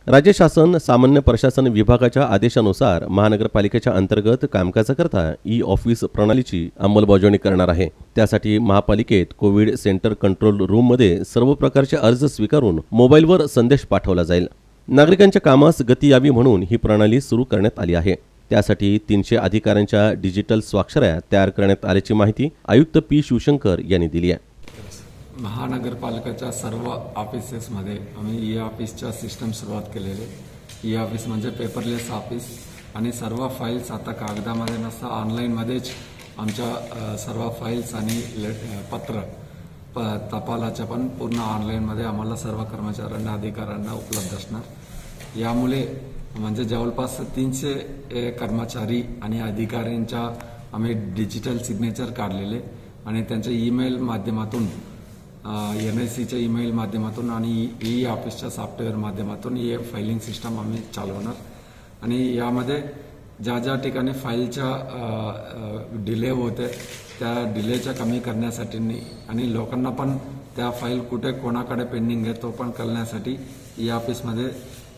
राज्य शासन सामान्य प्रशासन विभागाच्या आदेशानुसार महानगरपालिकेच्या अंतर्गत कामकाजाकरता ई ऑफिस प्रणालीची अंमलबजावणी करणार आहे। त्यासाठी महापालिकेत कोविड सेंटर कंट्रोल रूममध्ये सर्व प्रकारचे अर्ज स्वीकारून मोबाईलवर संदेश पाठवला जाईल। नागरिकांच्या कामास गती यावी म्हणून ही प्रणाली सुरू करण्यात आली आहे। त्यासाठी 300 अधिकाऱ्यांच्या डिजिटल स्वाक्षऱ्या तयार करण्यात आल्याची माहिती आयुक्त पी शिवशंकर यांनी दिली आहे। महानगरपालिकेच्या सर्व ऑफिसेसमध्ये आम्ही ई ऑफिसच्या सिस्टम सुरुवात केलेले। ई ऑफिस म्हणजे पेपरलेस ऑफिस आणि सर्व फाईल्स आता कागदामध्ये नसता ऑनलाईनमध्येच आमच्या सर्व फाईल्स आणि पत्र टपालाच्या पण पूर्ण ऑनलाईनमध्ये आम्हाला सर्व कर्मचाऱ्यांना अधिकाऱ्यांना उपलब्ध असणार। यामुळे म्हणजे जवळपास 300 कर्मचारी आणि अधिकाऱ्यांच्या आम्ही डिजिटल सिग्नेचर काढलेले आणि त्यांच्या ईमेल माध्यमातून NICच्या ईमेल माध्यमातून आणि ई ऑफिसच्या सॉफ्टवेअर माध्यमातून ही फायलिंग सिस्टम आम्ही चालवणार आणि यामध्ये ज्या ठिकाणी फाईलच्या डिले होते त्या डिलेच्या कमी करण्यासाठी आणि लोकांना पण त्या फाईल कुठे कोणाकडे पेंडिंग आहे तो पण कळण्यासाठी ई ऑफिसमध्ये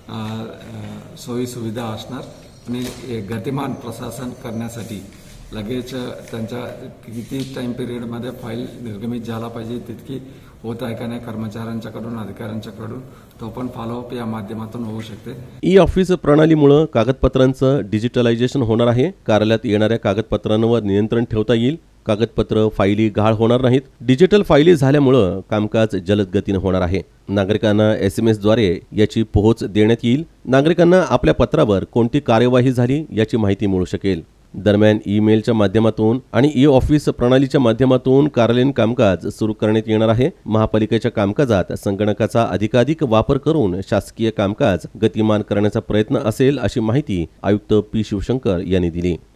सोयी सुविधा असणार आणि गतिमान प्रशासन करण्यासाठी लगेच त्यांच्या किती टाइम पिरियडमध्ये फाईल निर्गमित झाला पाहिजे तितकी होत आहे का नाही कर्मचाऱ्यांच्याकडून अधिकाऱ्यांच्याकडून तो पण फॉलोअप या माध्यमातून होऊ शकते। ई ऑफिस प्रणालीमुळे कागदपत्रांचं डिजिटलायझेशन होणार आहे। कार्यालयात येणाऱ्या कागदपत्रांवर नियंत्रण ठेवता येईल। कागदपत्र फाईली गहाळ होणार नाहीत। डिजिटल फाईली झाल्यामुळे कामकाज जलद गतीने होणार आहे। नागरिकांना SMS द्वारे याची पोहोच देण्यात येईल। नागरिकांना आपल्या पत्रावर कोणती कार्यवाही झाली याची माहिती मिळू शकेल। दरम्यान ईमेलच्या माध्यमातून आणि ई ऑफिस प्रणालीच्या माध्यमातून कार्यालयीन कामकाज सुरू करण्यात येणार आहे। महापालिकेच्या कामकाजात संगणकाचा अधिकाधिक वापर करून शासकीय कामकाज गतिमान करण्याचा प्रयत्न असेल अशी माहिती आयुक्त पी शिवशंकर यांनी दिली।